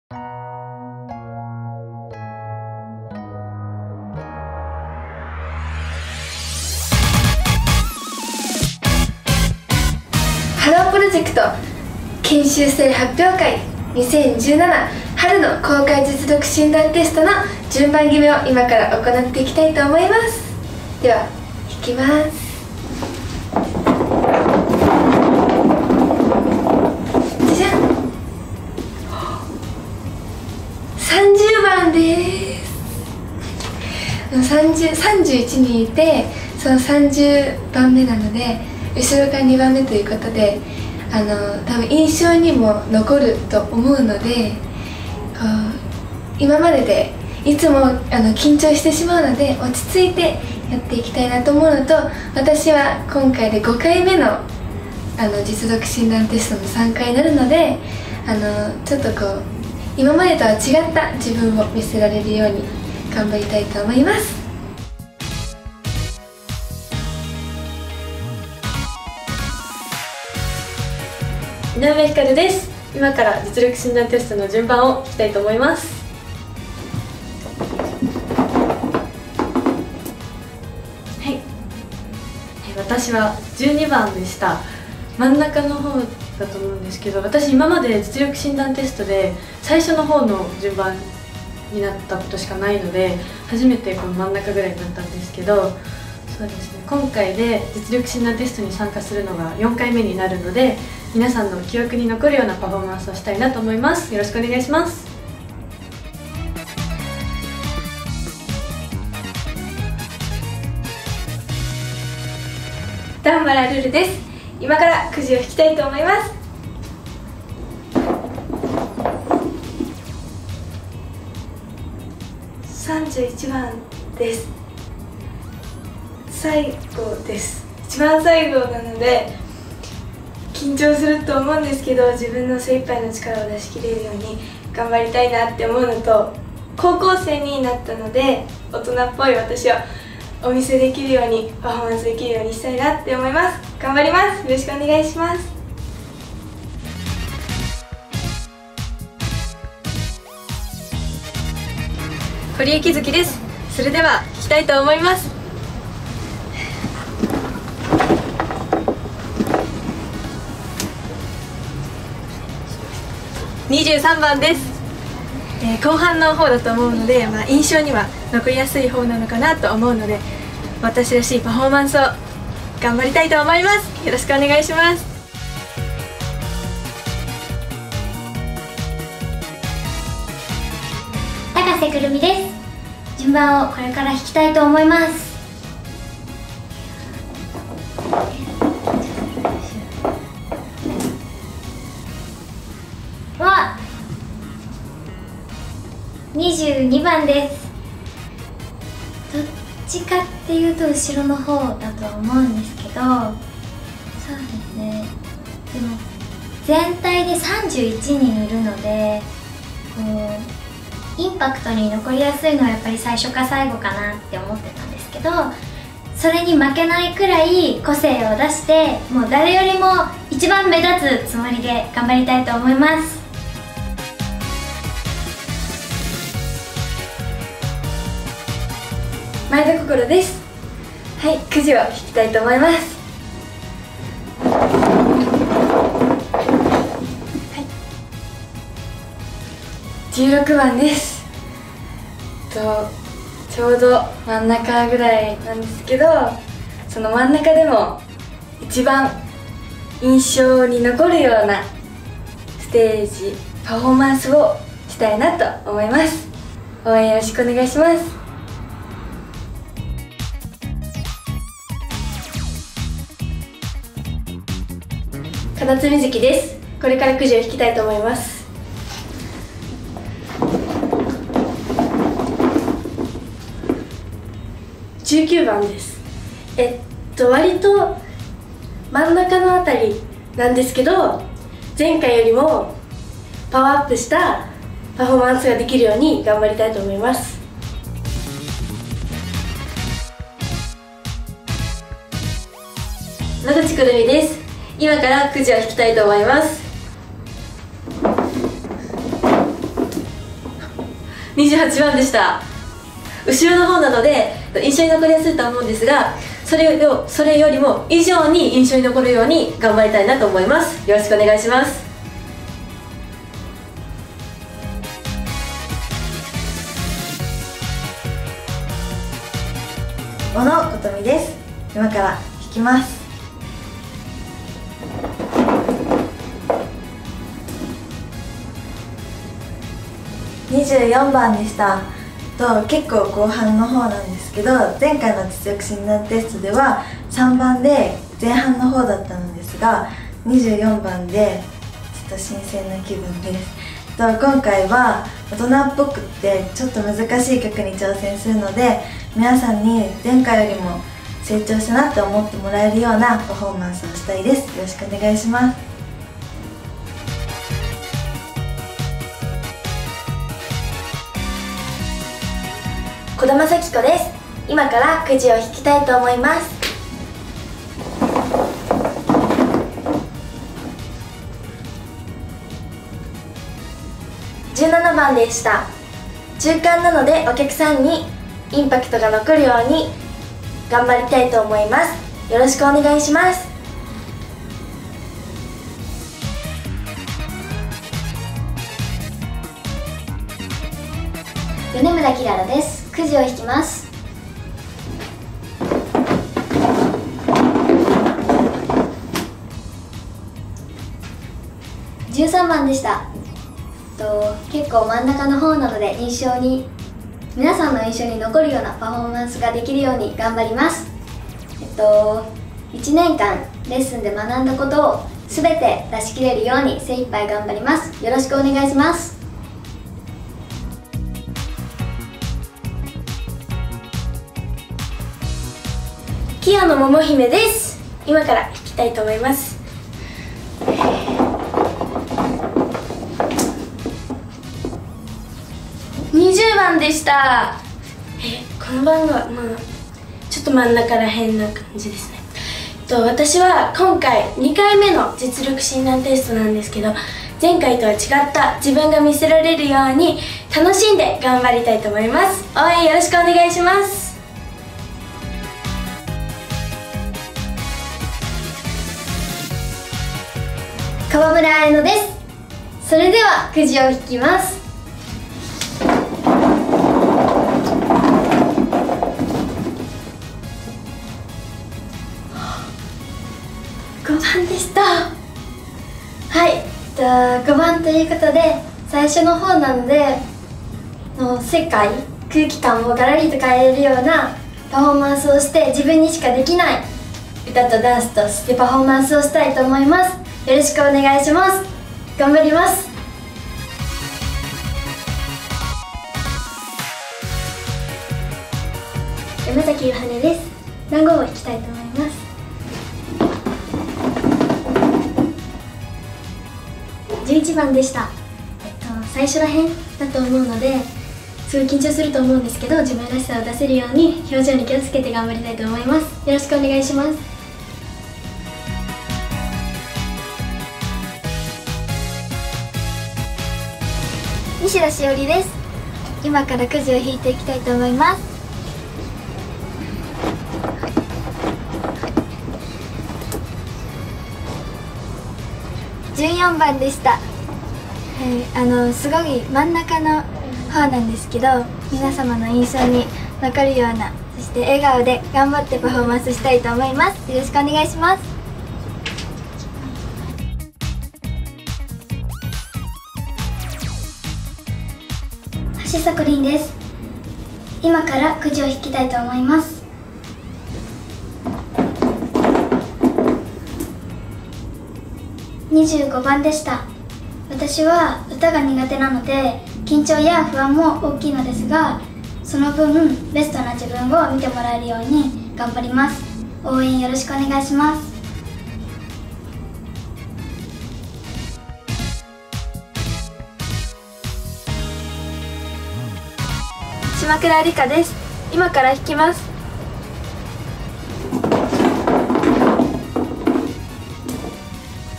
ハロープロジェクト研修生発表会2017春の公開実力診断テストの順番決めを今から行っていきたいと思います。では引きます。じゃじゃん、30番です。31人いて、その30番目なので後ろから2番目ということで、多分印象にも残ると思うので、今まででいつも緊張してしまうので落ち着いてやっていきたいなと思うのと、私は今回で5回目の実力診断テストの参加になるので、ちょっと今までとは違った自分を見せられるように頑張りたいと思います。 井上ひかるです。今から実力診断テストの順番を聞きたいと思います。はい、私は12番でした。真ん中の方だと思うんですけど、私今まで実力診断テストで最初の方の順番になったことしかないので、初めてこの真ん中ぐらいになったんですけど、そうですね、今回で実力診断テストに参加するのが4回目になるので、皆さんの記憶に残るようなパフォーマンスをしたいなと思います。よろしくお願いします。 段原ルルです。今からくじを引きたいと思います。31番です。最後です。一番最後なので緊張すると思うんですけど、自分の精一杯の力を出し切れるように頑張りたいなって思うのと、高校生になったので大人っぽい私をお見せできるように、パフォーマンスできるようにしたいなって思います。頑張ります。よろしくお願いします。 堀江貴月です。それでは聞きたいと思います。23番です。後半の方だと思うので、印象には残りやすい方なのかなと思うので、私らしいパフォーマンスを頑張りたいと思います。よろしくお願いします。 高瀬くるみです。順番をこれから引きたいと思います。は22番です。どっちかっていうと後ろの方だとは思うんですけど、そうですね、でも全体で31人いるので、インパクトに残りやすいのはやっぱり最初か最後かなって思ってたんですけど、それに負けないくらい個性を出して、もう誰よりも一番目立つつもりで頑張りたいと思います。 前田心です。はい、くじを引きたいと思います。はい、16番です。ちょうど真ん中ぐらいなんですけど、その真ん中でも一番印象に残るようなステージパフォーマンスをしたいなと思います。応援よろしくお願いします。 金津美月です。これからくじを引きたいと思います。19番です。割と真ん中のあたりなんですけど、前回よりもパワーアップしたパフォーマンスができるように頑張りたいと思います。野口くるみです。今からくじを引きたいと思います。 28番でした。後ろの方なので印象に残りやすいと思うんですが、それよりも以上に印象に残るように頑張りたいなと思います。よろしくお願いします。 小野琴美です。今から弾きます。24番でした。結構後半の方なんですけど、前回の実力診断テストでは3番で前半の方だったのですが、24番でちょっと新鮮な気分です。今回は大人っぽくってちょっと難しい曲に挑戦するので、皆さんに前回よりも成長したなって思ってもらえるようなパフォーマンスをしたいです。よろしくお願いします。 小田正紀子です。今からくじを引きたいと思います。17番でした。中間なのでお客さんにインパクトが残るように頑張りたいと思います。よろしくお願いします。 米村きららです。くじを引きます。13番でした。結構真ん中の方なので皆さんの印象に残るようなパフォーマンスができるように頑張ります。1年間レッスンで学んだことを全て出し切れるように精一杯頑張ります。よろしくお願いします。 清野桃姫です。今から弾きたいと思います。20番でした。この番号はちょっと真ん中らへんな感じですね。私は今回2回目の実力診断テストなんですけど、前回とは違った自分が見せられるように楽しんで頑張りたいと思います。応援よろしくお願いします。 川村彩乃です。それではくじを引きます。5番でした。はい、5番ということで最初の方なので世界空気感をガラリと変えれるようなパフォーマンスをして、自分にしかできない歌とダンスとしてパフォーマンスをしたいと思います。よろしくお願いします。頑張ります。山崎ゆはねです。番号を引きたいと思います。11番でした。最初らへんだと思うので、すごい緊張すると思うんですけど、自分らしさを出せるように表情に気をつけて頑張りたいと思います。よろしくお願いします。西田しおりです。今からくじを引いていきたいと思います。14番でした。すごい真ん中の方なんですけど、皆様の印象に残るような、そして笑顔で頑張ってパフォーマンスしたいと思います。よろしくお願いします。橋さこりんです。今からくじを引きたいと思います。25番でした。私は歌が苦手なので緊張や不安も大きいのですが、その分ベストな自分を見てもらえるように頑張ります。応援よろしくお願いします。 島倉理香です。今から弾きます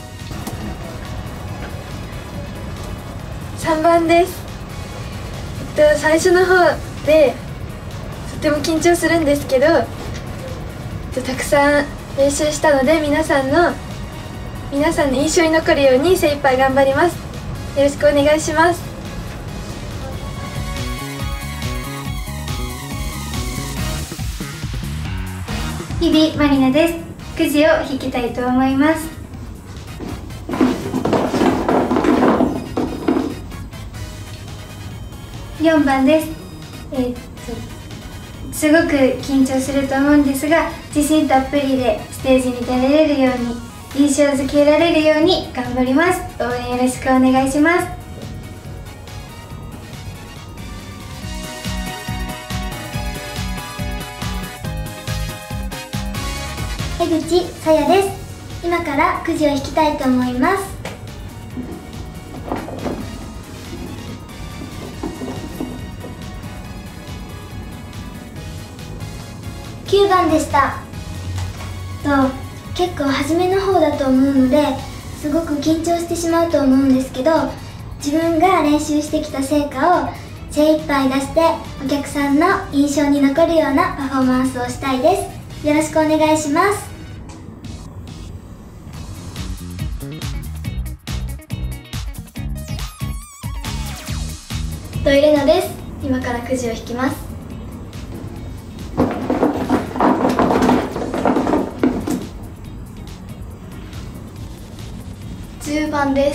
。3番です。 最初の方でとても緊張するんですけど、たくさん練習したので皆さんの印象に残るように精一杯頑張ります。よろしくお願いします。 日々まりなです。くじを引きたいと思います。4番です。すごく緊張すると思うんですが、自信たっぷりでステージに出られるように、印象づけられるように頑張ります。応援よろしくお願いします。 江口さやです。今からくじを引きたいと思います。9番でした。結構初めの方だと思うのですごく緊張してしまうと思うんですけど、自分が練習してきた成果を精一杯出してお客さんの印象に残るようなパフォーマンスをしたいです。よろしくお願いします。 土井玲奈です。今からくじを引きます。10番です。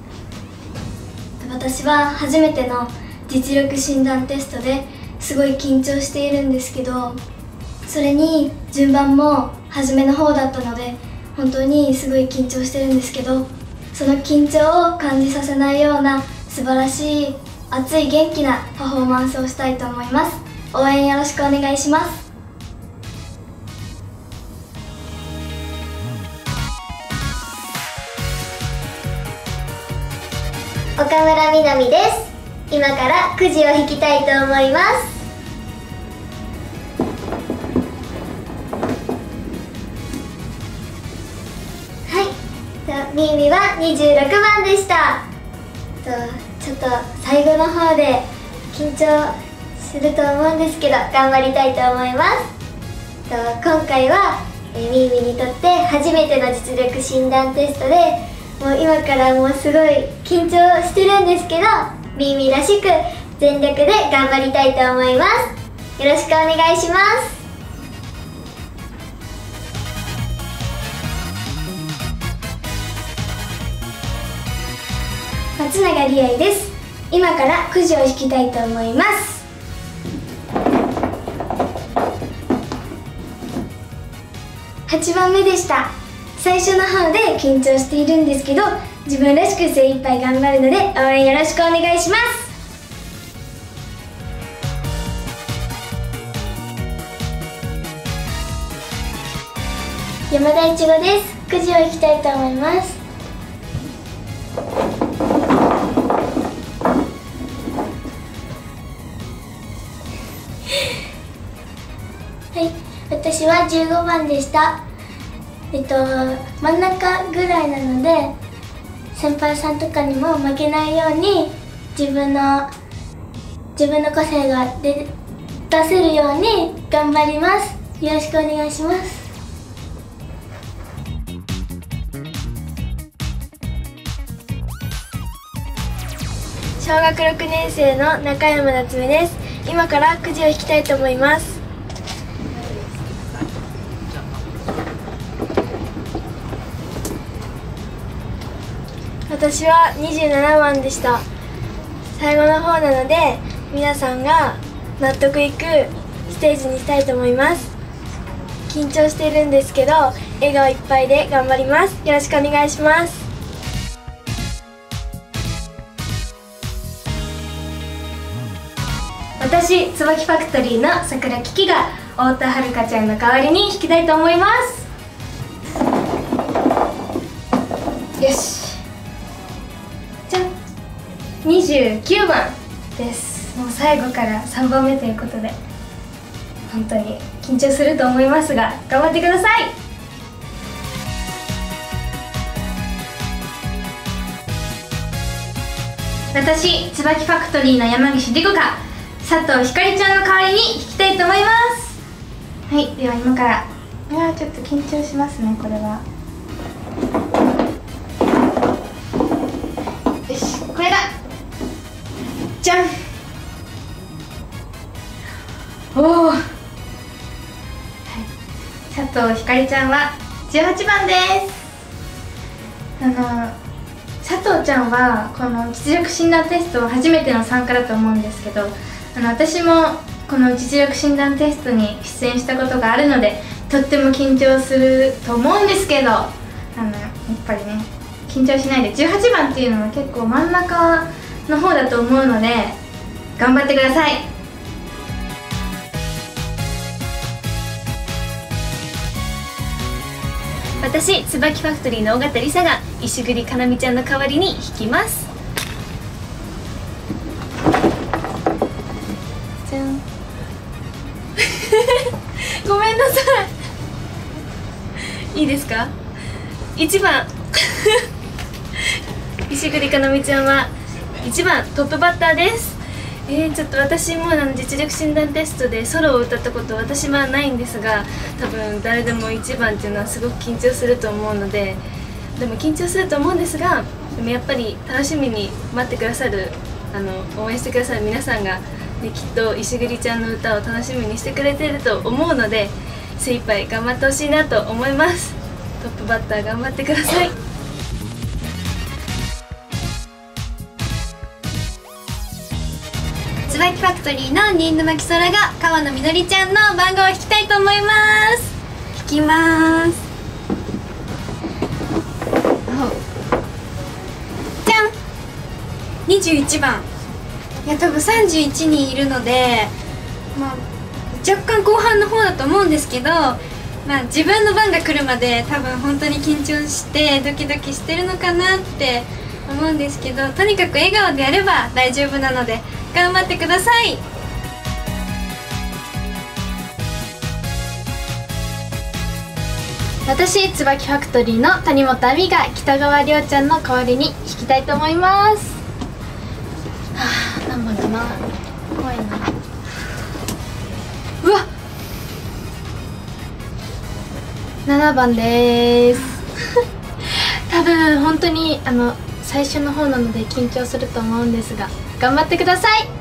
私は初めての実力診断テストですごい緊張しているんですけど、それに順番も初めの方だったので本当にすごい緊張してるんですけど、その緊張を感じさせないような素晴らしい熱い元気なパフォーマンスをしたいと思います。応援よろしくお願いします。 岡村みなみです。今からくじを引きたいと思います。はい、みーみは26番でした。ちょっと最後の方で緊張すると思うんですけど頑張りたいと思います。今回はみーみにとって初めての実力診断テストで、もう今からもうすごい緊張してるんですけど、みーみらしく全力で頑張りたいと思います。よろしくお願いします。松永理愛です。今からくじを引きたいと思います。8番目でした。最初の方で緊張しているんですけど、自分らしく精一杯頑張るので応援よろしくお願いします。山田いちごです。くじを引きたいと思います。はい、私は15番でした。真ん中ぐらいなので先輩さんとかにも負けないように自分の個性が出せるように頑張ります。よろしくお願いします。 小学6年生の中山夏実です。今からくじを引きたいと思います。私は27番でした。最後の方なので皆さんが納得いくステージにしたいと思います。緊張しているんですけど笑顔いっぱいで頑張ります。よろしくお願いします。 私、椿ファクトリーの桜キキが太田遥ちゃんの代わりに弾きたいと思います。よし、じゃん、29番です。もう最後から3番目ということで本当に緊張すると思いますが頑張ってください。 私椿ファクトリーの山岸莉子が佐藤ひかりちゃんの代わりに弾きたいと思います。はい、では今から。いやー、ちょっと緊張しますね、これは。よし、これだ。じゃん。おお、はい、佐藤ひかりちゃんは18番です。佐藤ちゃんはこの実力診断テストは初めての参加だと思うんですけど、私もこの実力診断テストに出演したことがあるのでとっても緊張すると思うんですけど、やっぱりね、緊張しないで。18番っていうのは結構真ん中の方だと思うので頑張ってください。 私、椿ファクトリーの尾形梨沙が石栗かなみちゃんの代わりに弾きます。じゃんごめんなさい。いいですか。1番石栗かなみちゃんは1番トップバッターです。ちょっと私も実力診断テストでソロを歌ったこと私はないんですが、多分誰でも1番っていうのはすごく緊張すると思うので、でも緊張すると思うんですが、でもやっぱり楽しみに待ってくださる応援してくださる皆さんが、ね、きっと石栗ちゃんの歌を楽しみにしてくれていると思うので、精一杯頑張ってほしいなと思います。トップバッター頑張ってください。 椿ファクトリーの新沼きそらが川野みのりちゃんの番号を弾きたいと思います。弾きます。じゃん、21番。いや、多分31人いるので、若干後半の方だと思うんですけど、自分の番が来るまで多分本当に緊張してドキドキしてるのかなって思うんですけど、とにかく笑顔でやれば大丈夫なので頑張ってください。 私、椿ファクトリーの谷本亜美が北川りょうちゃんの代わりに弾きたいと思います。何番かな、怖いな。うわっ、7番でーす多分本当に最初の方なので緊張すると思うんですが頑張ってください。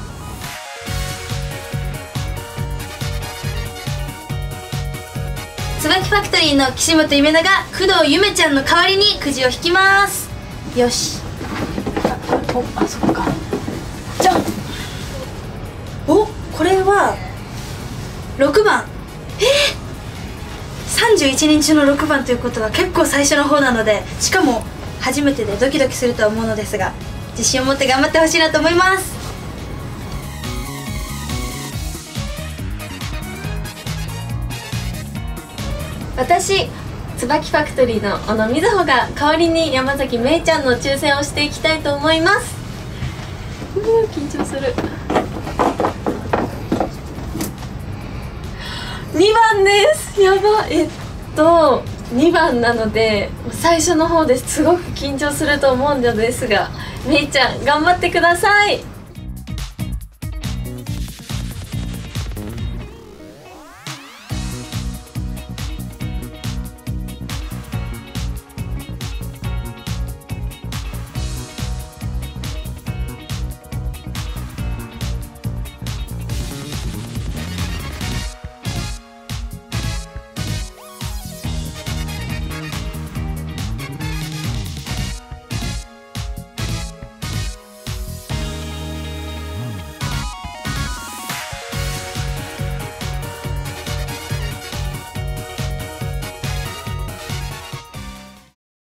椿ファクトリーの岸本ゆめなが工藤ゆめちゃんの代わりにくじを引きます。よし。 そっか。 じゃん。お、これは6番。31人中の6番ということは結構最初の方なので、しかも初めてでドキドキすると思うのですが、自信を持って頑張ってほしいなと思います。 私、椿ファクトリーの小野瑞穂が代わりに山崎めいちゃんの抽選をしていきたいと思います。緊張する。2番です。やば。2番なので最初の方ですごく緊張すると思うのですが、めいちゃん頑張ってください。